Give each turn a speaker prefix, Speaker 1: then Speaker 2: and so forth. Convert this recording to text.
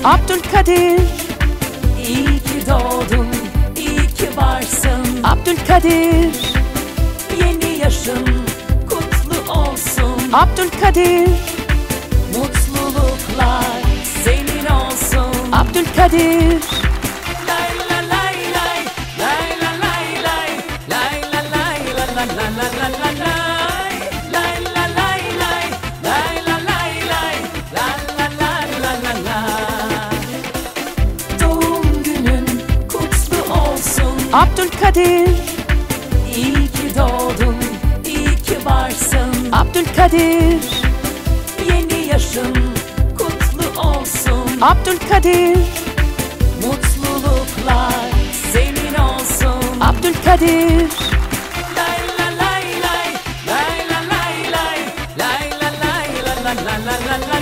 Speaker 1: Abdülkadir,
Speaker 2: İyi ki doğdun, iyi ki varsın.
Speaker 1: Abdülkadir,
Speaker 2: Yeni yaşın kutlu olsun.
Speaker 1: Abdülkadir,
Speaker 2: Mutluluklar senin olsun.
Speaker 1: Abdülkadir,
Speaker 2: Lay la lay lay, lay la lay lay, lay la lay la la la la la la lay. Lay la lay lay, lay la lay lay, la la la la la la. Doğum günün kutlu olsun.
Speaker 1: Abdülkadir,
Speaker 2: İyi ki doğdun, iyi ki varsın.
Speaker 1: Abdülkadir,
Speaker 2: Yeni yaşın kutlu olsun.
Speaker 1: Abdülkadir,
Speaker 2: Mutluluklar senin olsun.
Speaker 1: Abdülkadir,
Speaker 2: Lay la lay lay, lay la lay lay, lay la lay la la la la la la.